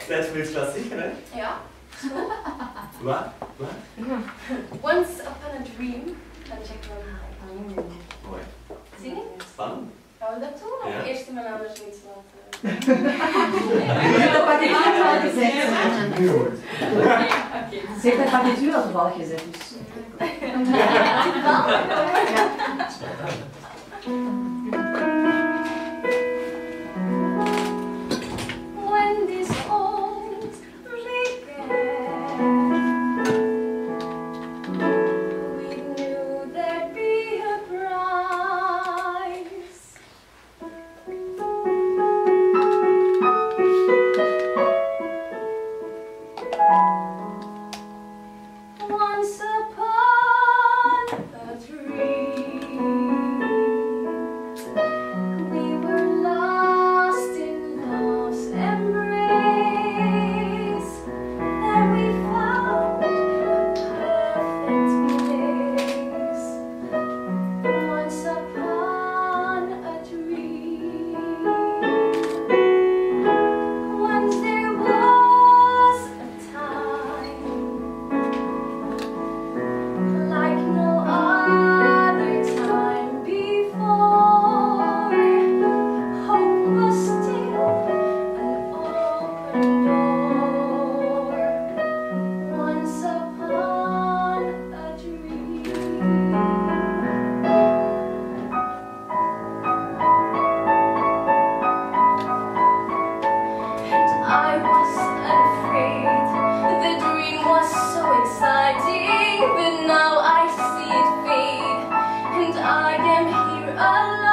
Dat willst du was zingen, hè? Ja. Wat? Once upon a dream van Jack High. Mooi. Zingen? Spannend. Gaan we dat doen? Of Ja. eerst mijn ouders iets laten? Zeg dat partituur al toevallig gezet is. When this old began, we knew there'd be a prize. Once upon a dream, we were lost in love's embrace. There we found a perfect place. Once upon a dream, once there was a time like no other time before. Hope was still an open door. Once upon a dream. And I was unafraid. The dream was so exciting, but now I see it fade, and I am here alone.